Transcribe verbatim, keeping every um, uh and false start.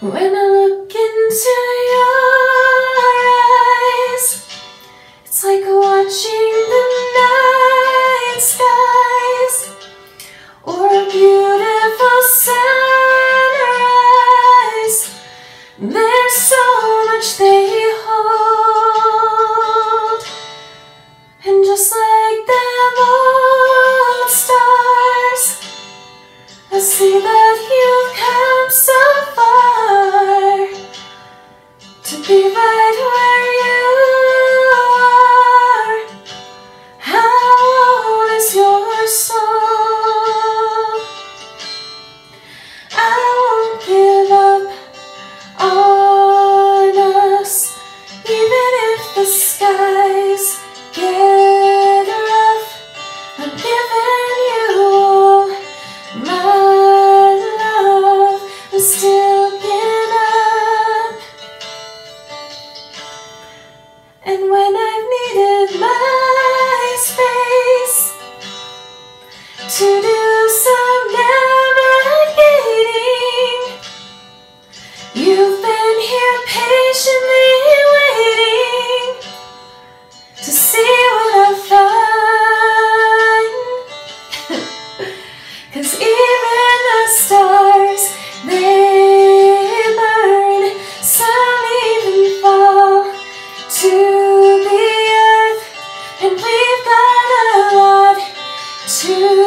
When I look into your eyes, it's like watching the night skies or a beautiful sunrise. There's so much they hold, and just like them old stars, I see that you've come so far to be right where you are. How old is your soul? I won't give up on us, even if the skies get rough. I'm giving you all my love. I'm still getting up, and when I've needed my space to do some navigating, you've been here patiently waiting to see what I find. 'Cause even the stars, they burn, some even fall to the earth, and we've got a lot to